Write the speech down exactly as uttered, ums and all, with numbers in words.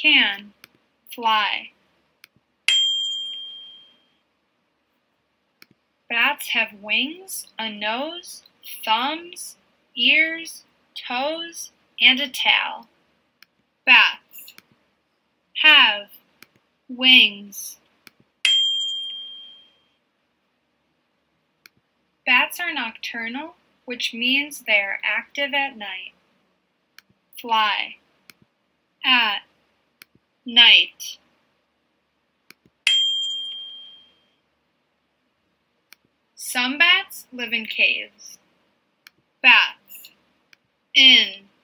can, fly. Bats have wings, a nose, thumbs, ears, toes, and a tail. Bats have wings. Bats are nocturnal, which means they are active at night. Fly at night. Some bats live in caves. Bats in